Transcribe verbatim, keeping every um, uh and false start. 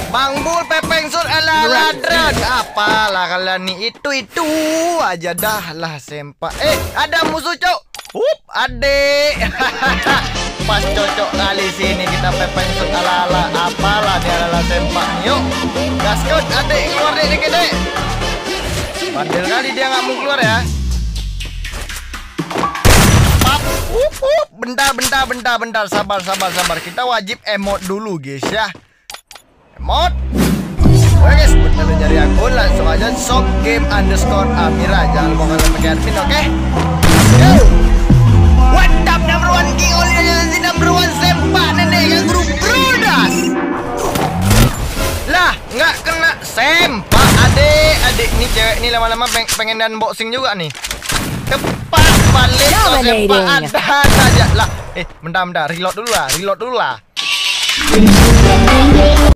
Bang Bul, Pepeng Sur, ala ladran. Apalah kalian nih, itu-itu aja dah lah sempak. Eh, ada musuh cok. Up, adek. Pas cocok kali sini kita Pepeng Sur ala-ala. Apalah dia ala sempak. Yuk, gaskut adek, keluar dek dikit dek. Bandel kali dia nggak mau keluar ya. Pap, up, up. Bentar, bentar, bentar, bentar. Sabar, sabar, sabar. Kita wajib emote dulu guys ya. Mod, oke guys, bentar nyari akun langsung aja shop game underscore Amira. Jangan lupa kalian pakai admin, oke? Okay? Yo, what up number one king oleh yang number one sempak nenek yang grup brudas. Lah, nggak kena sempak adik, adik nih cewek nih lama-lama peng pengen unboxing juga nih. Tepat balik kok sempak ada saja lah. Eh, bentar bentar, reload dulu lah, reload dulu lah.